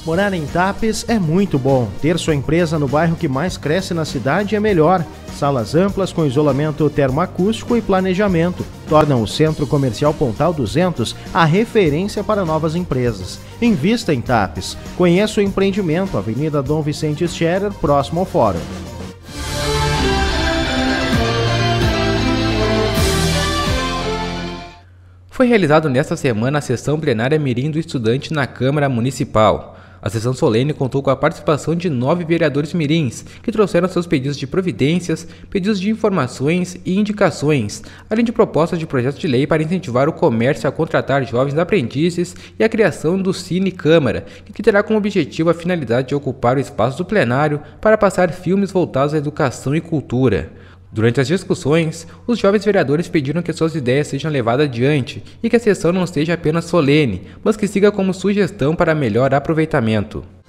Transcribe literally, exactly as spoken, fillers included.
Morar em Tapes é muito bom. Ter sua empresa no bairro que mais cresce na cidade é melhor. Salas amplas com isolamento termoacústico e planejamento tornam o Centro Comercial Pontal duzentos a referência para novas empresas. Invista em Tapes. Conheça o empreendimento, Avenida Dom Vicente Scherer, próximo ao Fórum. Foi realizado nesta semana a sessão plenária Mirim do Estudante na Câmara Municipal. A sessão solene contou com a participação de nove vereadores mirins, que trouxeram seus pedidos de providências, pedidos de informações e indicações, além de propostas de projetos de lei para incentivar o comércio a contratar jovens aprendizes e a criação do Cine Câmara, que terá como objetivo a finalidade de ocupar o espaço do plenário para passar filmes voltados à educação e cultura. Durante as discussões, os jovens vereadores pediram que suas ideias sejam levadas adiante e que a sessão não seja apenas solene, mas que siga como sugestão para melhor aproveitamento.